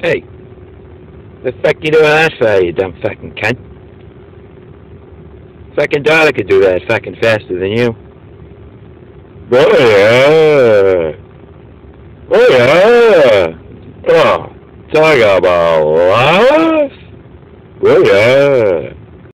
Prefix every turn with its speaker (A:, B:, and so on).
A: Hey, the fuck you doing that for, you dumb fucking cunt? Fucking daughter could do that fucking faster than you. Oh yeah. Oh yeah. Oh, talk about love. Oh yeah.